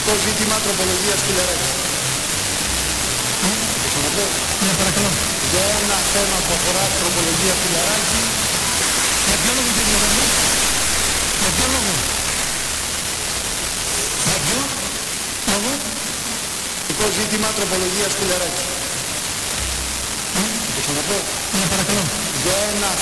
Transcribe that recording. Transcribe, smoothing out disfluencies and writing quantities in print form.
Τεχνικό ζήτημα τροπολογίας Φιλεράκη. Το ξαναπώ. Ναι, παρακαλώ. Για ένα θέμα που αφορά τροπολογία Φιλεράκη. Για ποιο λόγο, κύριε Γερμανό? Για ποιο λόγο? Για ποιο λόγο? Τεχνικό ζήτημα τροπολογίας Φιλεράκη. Το ξαναπώ. Ναι, παρακαλώ. Για ένα